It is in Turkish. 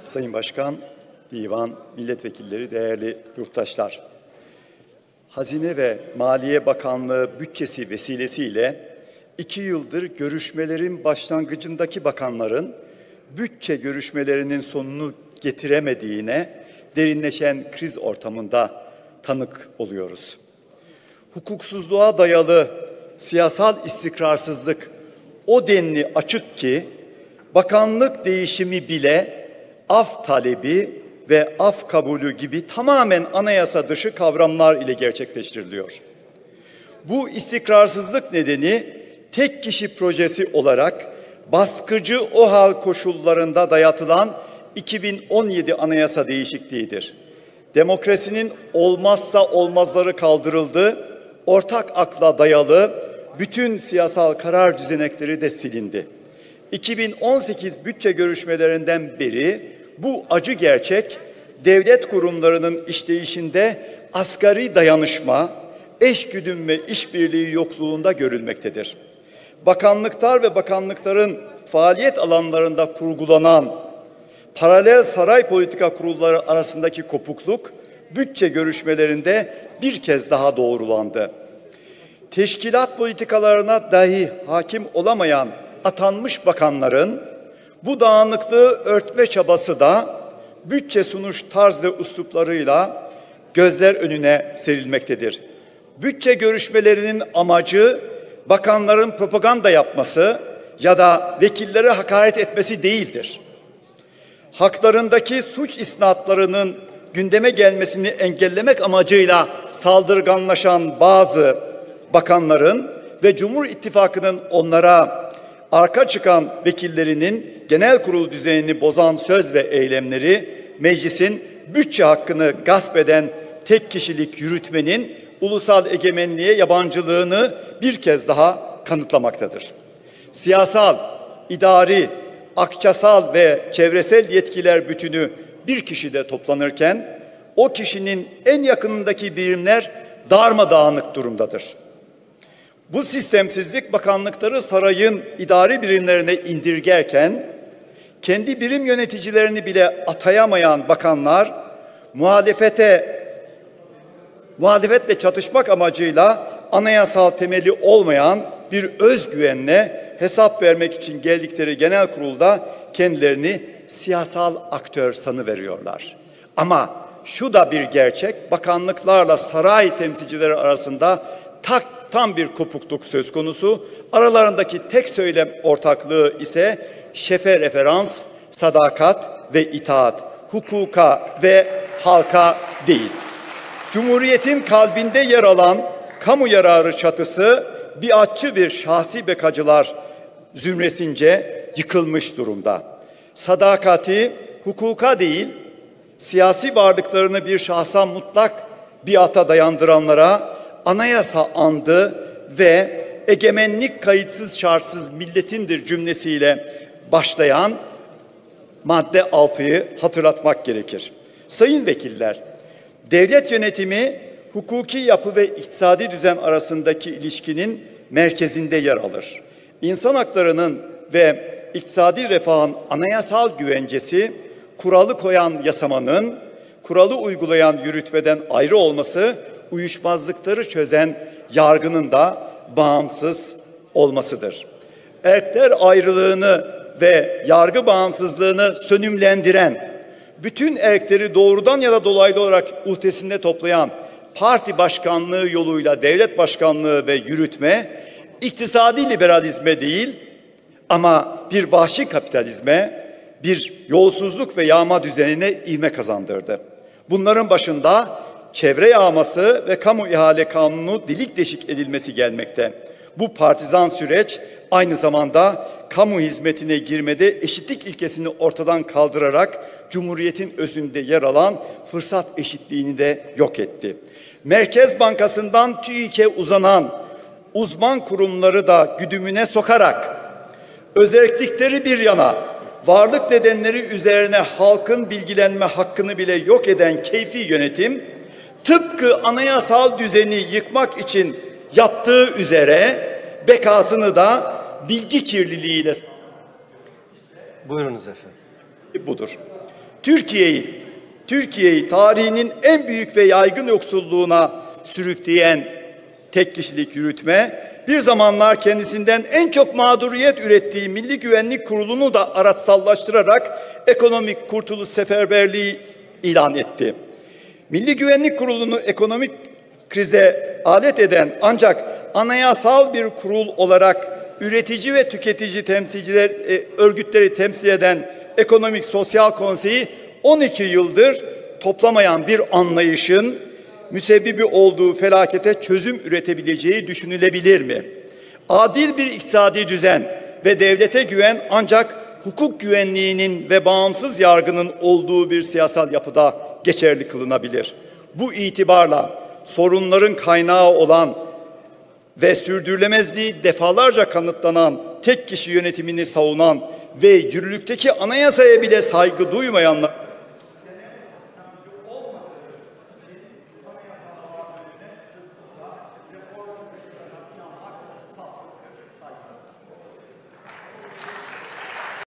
Sayın Başkan, Divan, Milletvekilleri, değerli yurttaşlar. Hazine ve Maliye Bakanlığı bütçesi vesilesiyle 2 yıldır görüşmelerin başlangıcındaki bakanların bütçe görüşmelerinin sonunu getiremediğine derinleşen kriz ortamında tanık oluyoruz. Hukuksuzluğa dayalı siyasal istikrarsızlık o denli açık ki bakanlık değişimi bile af talebi ve af kabulü gibi tamamen anayasa dışı kavramlar ile gerçekleştiriliyor. Bu istikrarsızlık nedeni tek kişi projesi olarak baskıcı OHAL koşullarında dayatılan 2017 anayasa değişikliğidir. Demokrasinin olmazsa olmazları kaldırıldı, ortak akla dayalı bütün siyasal karar düzenekleri de silindi. 2018 bütçe görüşmelerinden beri bu acı gerçek devlet kurumlarının işleyişinde asgari dayanışma, eşgüdüm ve işbirliği yokluğunda görülmektedir. Bakanlıklar ve bakanlıkların faaliyet alanlarında kurgulanan paralel saray politika kurulları arasındaki kopukluk bütçe görüşmelerinde bir kez daha doğrulandı. Teşkilat politikalarına dahi hakim olamayan atanmış bakanların bu dağınıklığı örtme çabası da bütçe sunuş tarz ve üsluplarıyla gözler önüne serilmektedir. Bütçe görüşmelerinin amacı bakanların propaganda yapması ya da vekillere hakaret etmesi değildir. Haklarındaki suç isnatlarının gündeme gelmesini engellemek amacıyla saldırganlaşan bazı bakanların ve Cumhur İttifakı'nın onlara arka çıkan vekillerinin genel kurul düzenini bozan söz ve eylemleri meclisin bütçe hakkını gasp eden tek kişilik yürütmenin ulusal egemenliğe yabancılığını bir kez daha kanıtlamaktadır. Siyasal, idari, akçasal ve çevresel yetkiler bütünü bir kişide toplanırken o kişinin en yakınındaki birimler darmadağınık durumdadır. Bu sistemsizlik bakanlıkları sarayın idari birimlerine indirgerken kendi birim yöneticilerini bile atayamayan bakanlar muhalefetle çatışmak amacıyla anayasal temeli olmayan bir özgüvenle hesap vermek için geldikleri genel kurulda kendilerini siyasal aktör sanıveriyorlar. Ama şu da bir gerçek, bakanlıklarla saray temsilcileri arasında tam bir kopukluk söz konusu. Aralarındaki tek söylem ortaklığı ise şefe referans, sadakat ve itaat, hukuka ve halka değil. Cumhuriyetin kalbinde yer alan kamu yararı çatısı biatçı bir şahsi bekacılar zümresince yıkılmış durumda. Sadakati hukuka değil, siyasi varlıklarını bir şahsa mutlak biata dayandıranlara anayasa andı ve egemenlik kayıtsız şartsız milletindir cümlesiyle başlayan madde 6'yı hatırlatmak gerekir. Sayın vekiller, devlet yönetimi hukuki yapı ve iktisadi düzen arasındaki ilişkinin merkezinde yer alır. İnsan haklarının ve iktisadi refahın anayasal güvencesi, kuralı koyan yasamanın, kuralı uygulayan yürütmeden ayrı olması, uyuşmazlıkları çözen yargının da bağımsız olmasıdır. Erkler ayrılığını ve yargı bağımsızlığını sönümlendiren, bütün erkleri doğrudan ya da dolaylı olarak uhdesinde toplayan parti başkanlığı yoluyla devlet başkanlığı ve yürütme, iktisadi liberalizme değil ama bir vahşi kapitalizme, bir yolsuzluk ve yağma düzenine ivme kazandırdı. Bunların başında çevre yağması ve kamu ihale kanunu delik deşik edilmesi gelmekte. Bu partizan süreç aynı zamanda kamu hizmetine girmede eşitlik ilkesini ortadan kaldırarak Cumhuriyet'in özünde yer alan fırsat eşitliğini de yok etti. Merkez Bankası'ndan TÜİK'e uzanan uzman kurumları da güdümüne sokarak özellikleri bir yana varlık nedenleri üzerine halkın bilgilenme hakkını bile yok eden keyfi yönetim tıpkı anayasal düzeni yıkmak için yaptığı üzere bekasını da bilgi kirliliğiyle buyurunuz efendim. Budur. Türkiye'yi tarihinin en büyük ve yaygın yoksulluğuna sürükleyen tek kişilik yürütme, bir zamanlar kendisinden en çok mağduriyet ürettiği Milli Güvenlik Kurulu'nu da araçsallaştırarak ekonomik kurtuluş seferberliği ilan etti. Milli Güvenlik Kurulu'nu ekonomik krize alet eden ancak anayasal bir kurul olarak üretici ve tüketici örgütleri temsil eden Ekonomik Sosyal Konseyi 12 yıldır toplamayan bir anlayışın müsebbibi olduğu felakete çözüm üretebileceği düşünülebilir mi? Adil bir iktisadi düzen ve devlete güven ancak hukuk güvenliğinin ve bağımsız yargının olduğu bir siyasal yapıda geçerli kılınabilir. Bu itibarla sorunların kaynağı olan ve sürdürülemezliği defalarca kanıtlanan tek kişi yönetimini savunan ve yürürlükteki anayasaya bile saygı duymayanlar